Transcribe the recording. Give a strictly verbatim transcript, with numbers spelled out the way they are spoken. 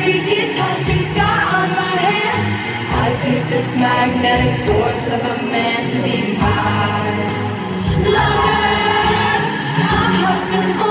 every guitar string scar on my hand. I take this magnetic force of a man to be mine. Love, my heart's been born.